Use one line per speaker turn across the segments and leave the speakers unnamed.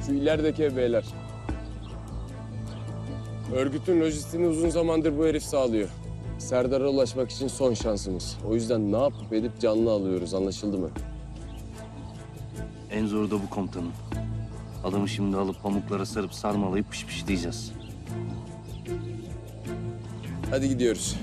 Şu ilerideki ev beyler. Örgütün lojistiğini uzun zamandır bu herif sağlıyor. Serdar'a ulaşmak için son şansımız. O yüzden ne yapıp edip canlı alıyoruz, anlaşıldı mı?
En zoru da bu komutanım. Adamı şimdi alıp pamuklara sarıp sarmalayıp pişpişleyeceğiz.
Hadi gidiyoruz.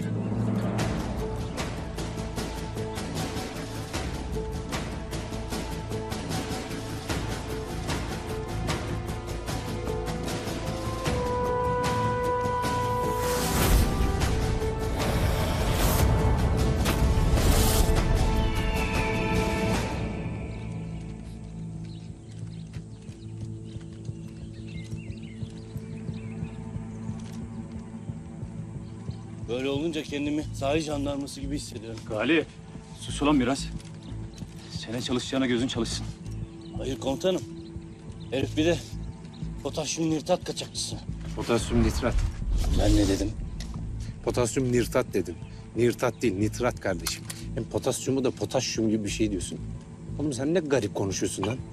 Böyle olunca kendimi sahil jandarması gibi hissediyorum.
Galip, sus ulan biraz. Senin çalışacağına gözün çalışsın.
Hayır komutanım. Herif bir de potasyum nitrat kaçakçısı.
Potasyum nitrat.
Ben ne dedim?
Potasyum nitrat dedim. Nitrat değil, nitrat kardeşim. Hem potasyumu da potasyum gibi bir şey diyorsun. Oğlum sen ne garip konuşuyorsun lan.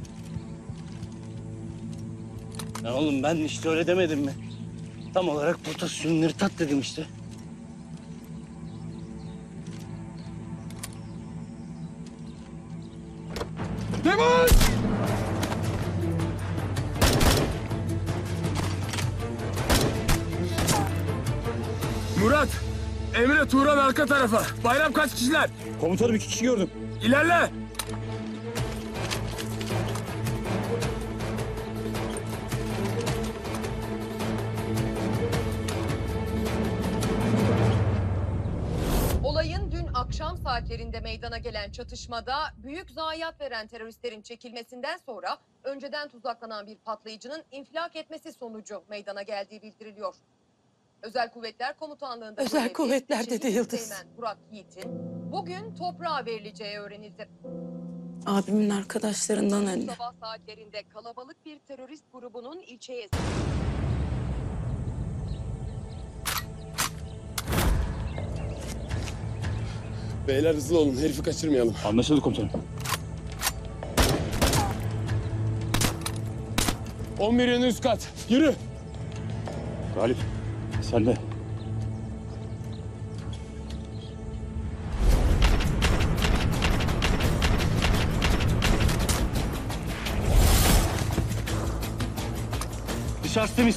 Ya oğlum ben işte öyle demedim mi? Tam olarak potasyum nitrat dedim işte.
Murat! Emre, Turan arka tarafa. Bayram kaç kişiler?
Komutanım 2 kişi gördüm.
İlerle!
Olayın dün akşam saatlerinde meydana gelen çatışmada büyük zayiat veren teröristlerin çekilmesinden sonra önceden tuzaklanan bir patlayıcının infilak etmesi sonucu meydana geldiği bildiriliyor. Özel Kuvvetler Komutanlığı'nda
Özel Kuvvetler dedi
Şehit
Yıldız.
Teğmen Burak Yiğit'in bugün toprağa verileceği öğrenildi.
Abimin arkadaşlarından anne.
Sabah saatlerinde kalabalık bir terörist grubunun ilçeye...
Beyler hızlı olun, herifi kaçırmayalım.
Anlaşıldı komutanım.
11 yönü üst kat. Yürü!
Galip, sen de. Dışarısı temiz.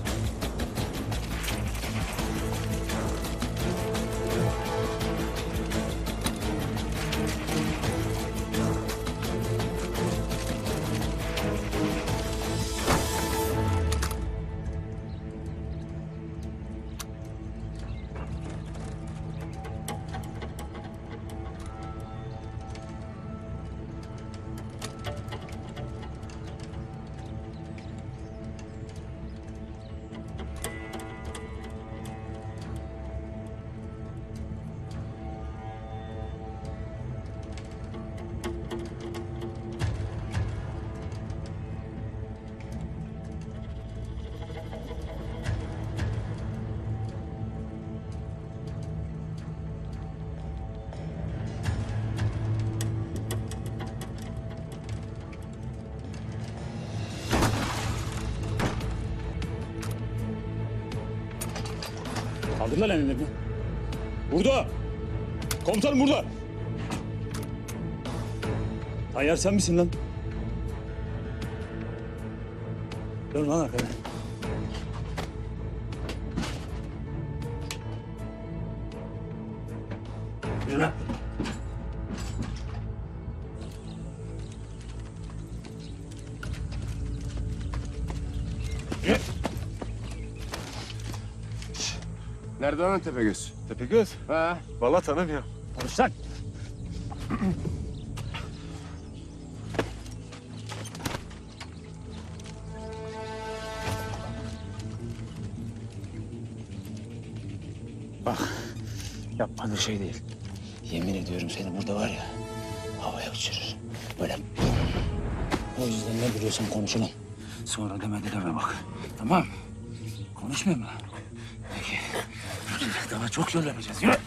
Aldın lan elini. Burada. Komutanım burada. Tayyar sen misin lan? Dön lan arkana. Yürü lan. Yürü.
Nerede lan Tepegöz?
Tepegöz.
Ha?
Vallahi tanımıyorum. Konuş lan.
Bak, yapmadığın şey değil. Yemin ediyorum seni burada var ya, havaya uçurur. Böyle bum. O yüzden ne biliyorsan konuşalım. Sonra deme bak. Tamam. Konuşmuyor mu? Peki. Daha çok yol yapacağız. Yürü.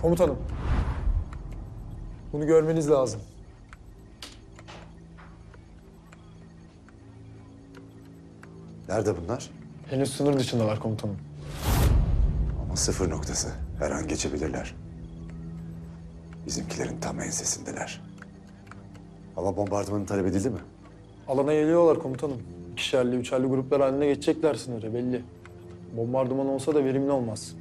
Komutanım. Bunu görmeniz lazım.
Nerede bunlar?
Henüz sınır dışındalar komutanım.
Ama sıfır noktası. Her an geçebilirler. Bizimkilerin tam ensesindeler. Hava bombardımanı talep edildi mi?
Alana geliyorlar komutanım. İkişerli, üçerli gruplar haline geçecekler sınırı belli. Bombardıman olsa da verimli olmaz.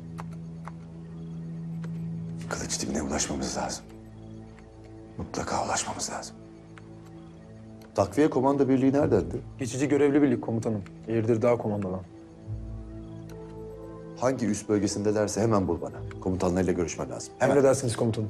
Kılıç dibine ulaşmamız lazım. Mutlaka ulaşmamız lazım. Takviye komando birliği neredendi?
Geçici görevli birlik komutanım. Eğirdir Dağ komandodan.
Hangi üst bölgesindelerse hemen bul bana. Komutanlarıyla görüşmem lazım. Hemen.
Emredersiniz komutanım.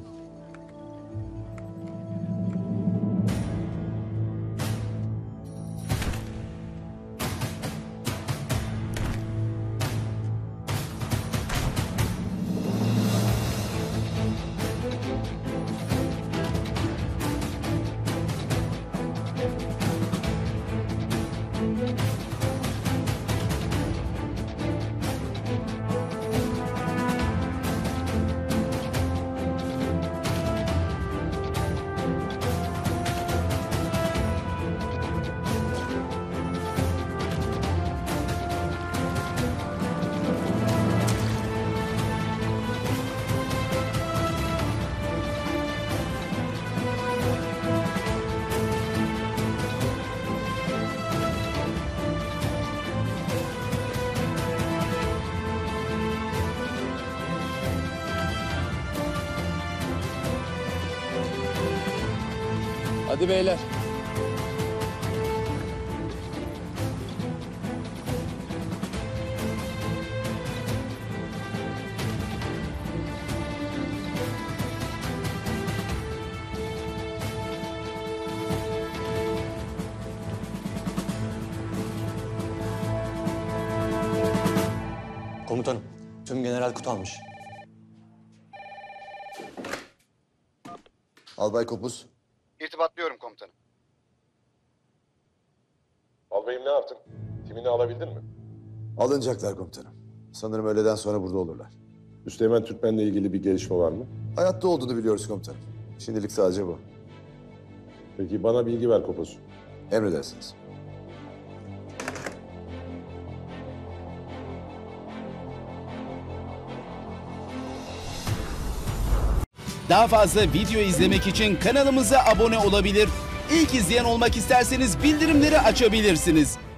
Hadi beyler.
Komutanım, tüm general Kut almış.
Albay Kopuz.
İrtibatlıyorum komutanım.
Albayım ne yaptın? Timini alabildin mi?
Alınacaklar komutanım. Sanırım öğleden sonra burada olurlar.
Üsteğmen Türkmen'le ilgili bir gelişme var mı?
Hayatta olduğunu biliyoruz komutanım. Şimdilik sadece bu.
Peki bana bilgi ver Kopuz.
Emredersiniz.
Daha fazla video izlemek için kanalımıza abone olabilir. İlk izleyen olmak isterseniz bildirimleri açabilirsiniz.